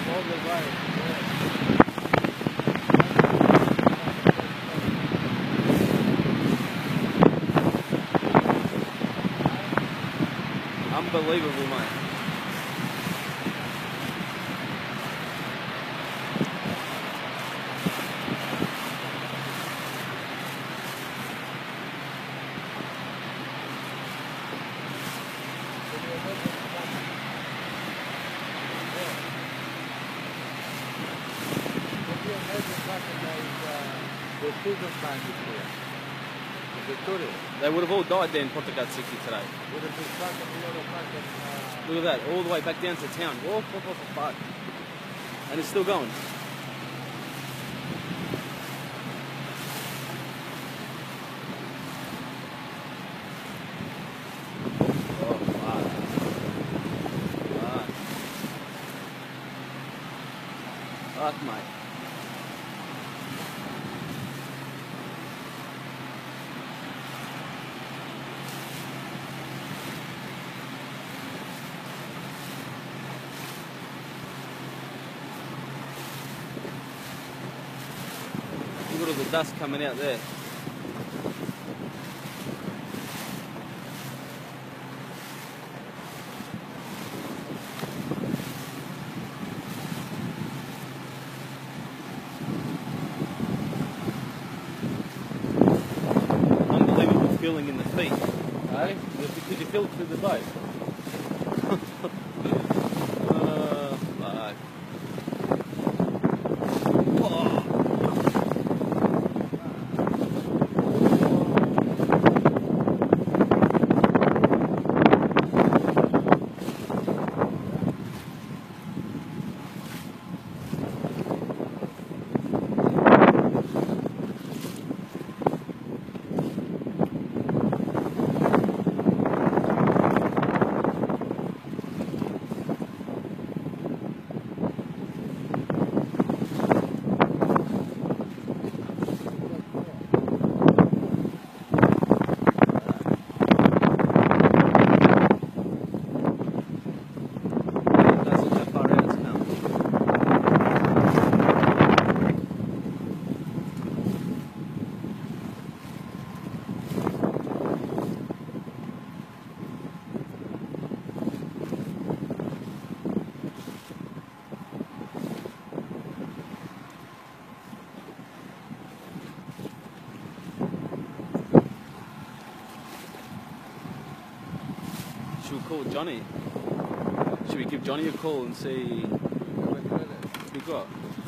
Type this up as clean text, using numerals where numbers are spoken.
all the way. Unbelievable, mate. They would have all died there in Potagatsiki today. Look at that, all the way back down to town. Oh, fuck. And it's still going. Oh, fuck. Fuck, mate. Look at all the dust coming out there. Unbelievable feeling in the feet. Eh? Did you feel it through the boat? Fuck. Should we call Johnny? Should we give Johnny a call and see what we got?